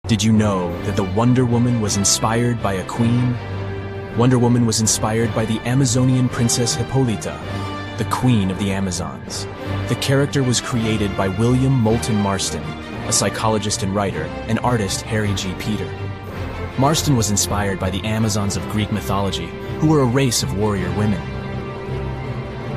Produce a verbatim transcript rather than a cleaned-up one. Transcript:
Did you know that the Wonder Woman was inspired by a queen? Wonder Woman was inspired by the Amazonian princess Hippolyta, the queen of the Amazons. The character was created by William Moulton Marston, a psychologist and writer, and artist Harry G. Peter. Marston was inspired by the Amazons of Greek mythology, who were a race of warrior women.